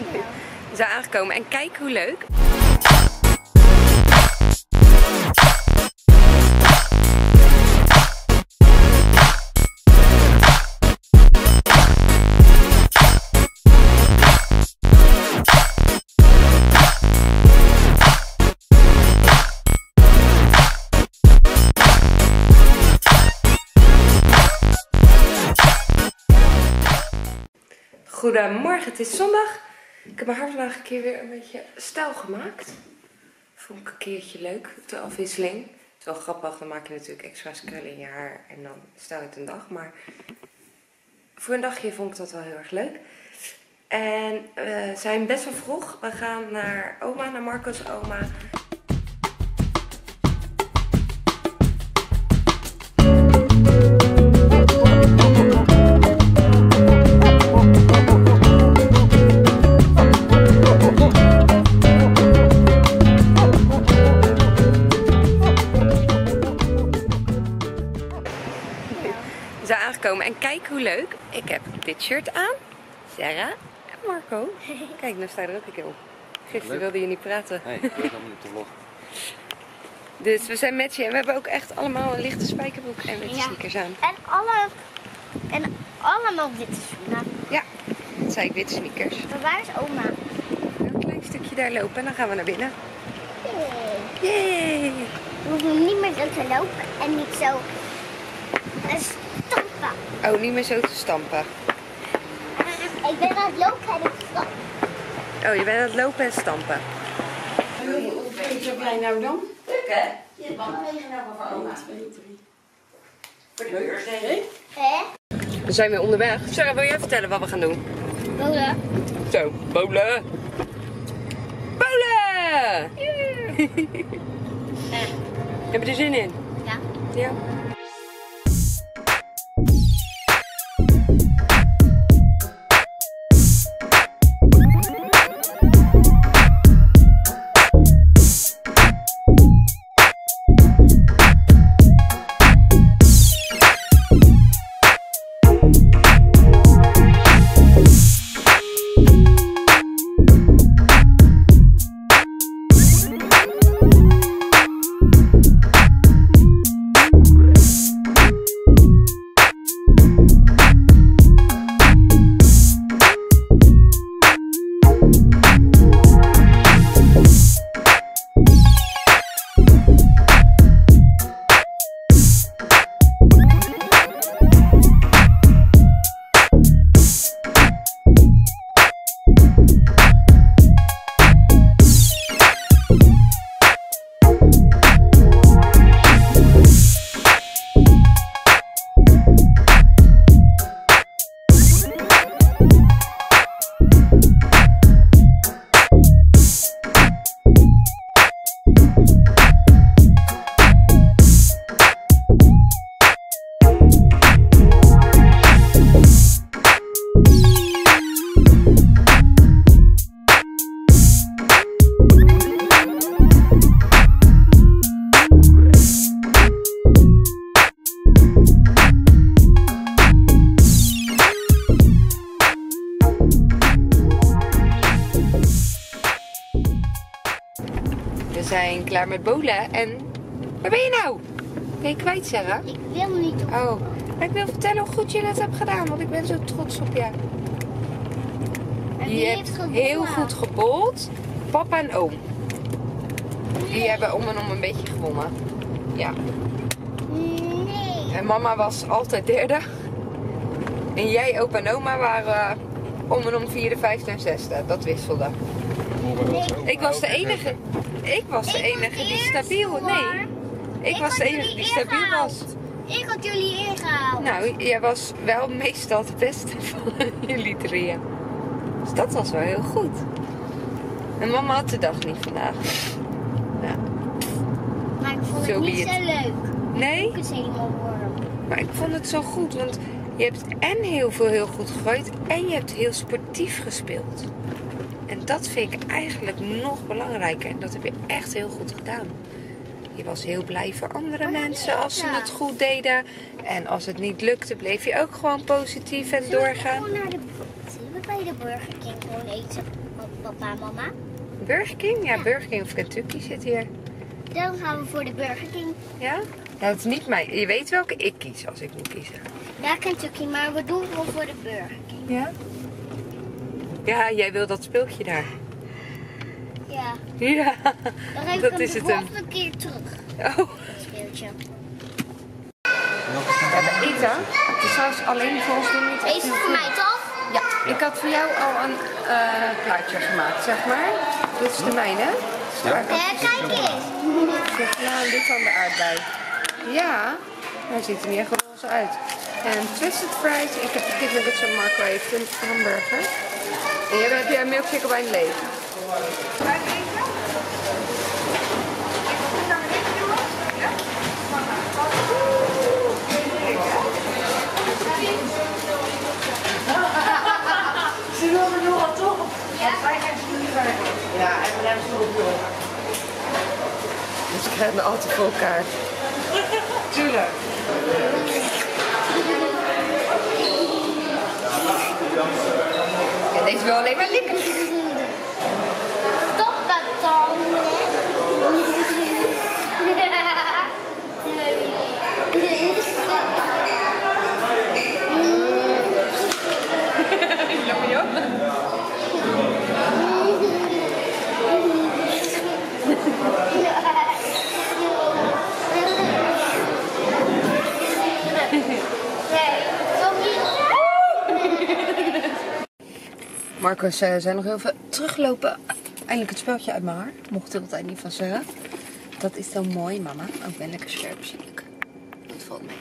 We zijn aangekomen en kijk hoe leuk. Goedemorgen, het is zondag. Ik heb mijn haar vandaag een keer weer een beetje stijl gemaakt. Vond ik een keertje leuk, de afwisseling. Het is wel grappig, dan maak je natuurlijk extra krullen in je haar en dan stijl je het een dag. Maar voor een dagje vond ik dat wel heel erg leuk. En we zijn best wel vroeg. We gaan naar oma, naar Marco's oma. We zijn aangekomen en kijk hoe leuk. Ik heb dit shirt aan. Sarah en Marco. Kijk, nou sta je er ook een keer op. Gisteren wilde je niet praten. Nee, ik wil helemaal niet op de vlog. Dus we zijn met je en we hebben ook echt allemaal een lichte spijkerbroek en witte sneakers aan. En allemaal witte schoenen. Ja, dat zei ik, witte sneakers. Maar waar is oma? Een klein stukje daar lopen en dan gaan we naar binnen. Yay. Yay! We hoeven niet meer zo te lopen en niet zo stampen. Oh, niet meer zo te stampen. Ik ben aan het lopen en ik stamp. Oh, je bent aan het lopen en stampen. Wat heb jij nou dan? Leuk hè? Je hebt mannen meegenomen voor oma. 2, 3. Voor de beurs. Hè? We zijn weer onderweg. Sarah, wil jij vertellen wat we gaan doen? Bolen. Zo, bowlen! Bowlen! Heb je er zin in? Ja. Ja. We zijn klaar met bowlen en... Waar ben je nou? Ben je kwijt, Sarah? Ik wil niet op. Oh, maar ik wil vertellen hoe goed je het hebt gedaan, want ik ben zo trots op je. En Je wie hebt heeft gewonnen? heel goed gebold. Papa en oom. Die hebben om en om een beetje gewonnen. Ja. Nee. En mama was altijd derde. En jij, opa en oma waren om en om vierde, vijfde en zesde. Dat wisselde. Ik was de enige. Ik was de enige die stabiel. Nee. Ik was de enige die stabiel was. Ik had jullie ingehaald. Nou, jij was wel meestal de beste van jullie drieën. Dus dat was wel heel goed. En mama had de dag niet vandaag. Ja. Maar ik vond Zo het niet be it. zo leuk. Nee, Ik is helemaal warm. maar ik vond het zo goed. Want je hebt en heel veel heel goed gegooid. En je hebt heel sportief gespeeld. En dat vind ik eigenlijk nog belangrijker. En dat heb je echt heel goed gedaan. Je was heel blij voor andere mensen als ze het goed deden. En als het niet lukte, bleef je ook gewoon positief en doorgaan. Zullen we naar de boot? Zullen we bij je de Burger King gewoon eten, papa en mama? Burger King? Ja, Burger King of Kentucky zit hier. Dan gaan we voor de Burger King. Ja? Ja, het is niet mij. Je weet welke ik kies als ik moet kiezen. Ja, Kentucky, maar we doen gewoon voor de Burger King. Ja? Ja, jij wil dat speeltje daar. Ja. Ja, Dan geef dat ik is hem het de hem. volgende keer terug. Oh. Dat speeltje. We hebben eten. Het is trouwens alleen voor ons doen niet echt Deze is heel voor goed. mij toch? Ja, ik had voor jou al een plaatje gemaakt, zeg maar. Dit is de mijne. Ja. Kijk eens. Nou, dit dan de aardbei. Ja, hij ziet er niet echt roze uit. En twisted fries. Ik heb de kipnuggets en Marco heeft een hamburger. En jij heb je een milkshake bij een leeg. Ze wilden nu al toch? Ja, wij gaan ze niet verder. Ja, en we hebben ze ook door. Dus ik krijg me altijd voor elkaar. Tuurlijk. En deze wil alleen maar likken. Stop dat dan. Marco zijn nog heel veel teruggelopen. Eindelijk het speltje uit mijn haar. Mocht er altijd niet van zeggen. Dat is zo mooi, mama. Ook ben lekker scherp, zie ik. Dat valt mee.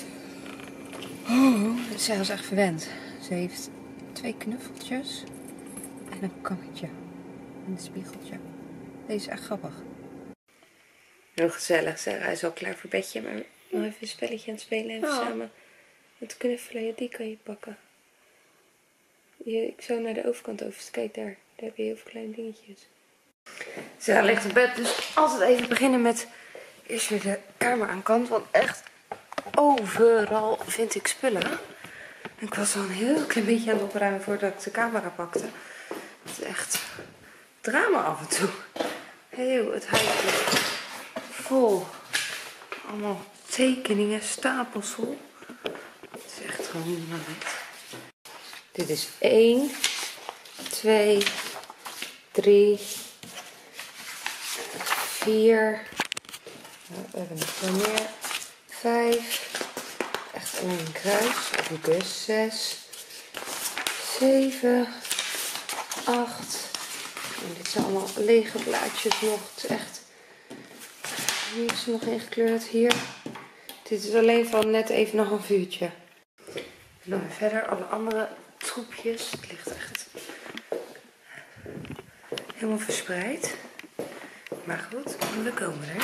Oh, zij was echt verwend. Ze heeft 2 knuffeltjes. En een kammetje. En een spiegeltje. Deze is echt grappig. Heel gezellig. Sarah is al klaar voor bedje. Maar nog even een spelletje aan het spelen. Even samen met knuffelen. Ja, die kan je pakken. Ik zou naar de overkant over. Kijk daar. Daar heb je heel veel kleine dingetjes. Sarah ligt op bed. Dus altijd even beginnen met eerst weer de kamer aan kant. Want echt overal vind ik spullen. En ik was al een heel klein beetje aan het opruimen voordat ik de camera pakte. Het is echt drama af en toe. Heel het huisje vol. Allemaal tekeningen, stapels vol. Het is echt gewoon niet meer wet. Dit is 1, 2, 3, 4. We hebben nog veel meer. 5. Echt alleen een kruis. Ook dus 6, 7, 8. En dit zijn allemaal lege blaadjes nog. Het is echt. Hier is nog ingekleurd. Hier. Dit is alleen van net even nog een vuurtje. En dan weer verder alle andere troepjes. Het ligt echt helemaal verspreid. Maar goed, we komen er.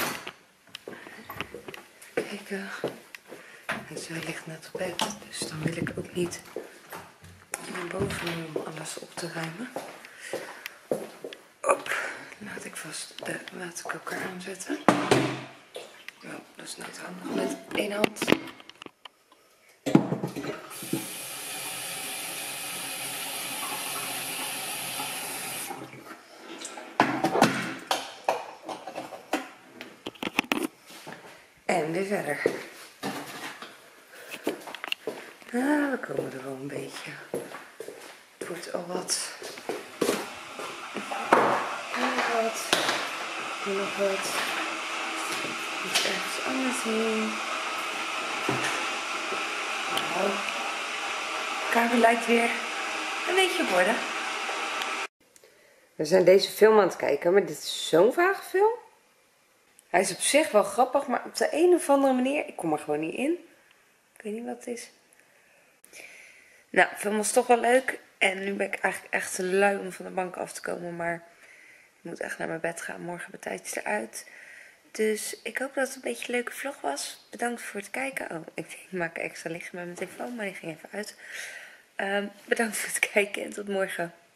Kijken. En zij ligt net op bed. Dus dan wil ik ook niet naar boven om alles op te ruimen. Op. Laat ik vast de waterkoker aanzetten. Nou, dat is net handig met 1 hand. En weer verder. We komen er wel een beetje. Het wordt al wat. Nog wat. Hier nog wat. Iets ergens anders heen. Nou. De kamer lijkt weer een beetje op orde. We zijn deze film aan het kijken, maar dit is zo'n vage film. Hij is op zich wel grappig, maar op de een of andere manier, ik kom er gewoon niet in. Ik weet niet wat het is. Nou, de film was toch wel leuk. En nu ben ik eigenlijk echt te lui om van de bank af te komen. Maar ik moet echt naar mijn bed gaan. Morgen bij tijdens eruit. Dus ik hoop dat het een beetje een leuke vlog was. Bedankt voor het kijken. Oh, ik maak extra licht met mijn telefoon, maar die ging even uit. Bedankt voor het kijken en tot morgen.